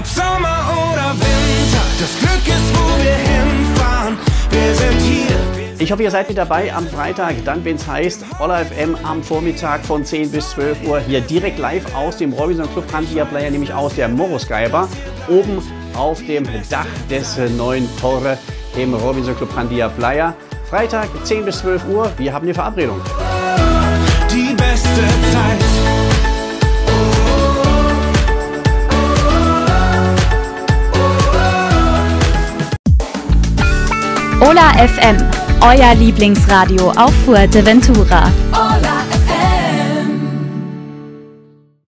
ob Sommer oder Winter, das Glück ist, wo wir hinfahren, wir sind hier. Ich hoffe, ihr seid mit dabei am Freitag, dann wenn es heißt Olla FM am Vormittag von 10 bis 12 Uhr hier direkt live aus dem Robinson Club Candia Playa, nämlich aus der Moroskyper, oben auf dem Dach des neuen Tore im Robinson Club Candia Playa. Freitag 10 bis 12 Uhr, wir haben die Verabredung. Die beste Zeit. Olla FM, euer Lieblingsradio auf Fuerteventura. Olla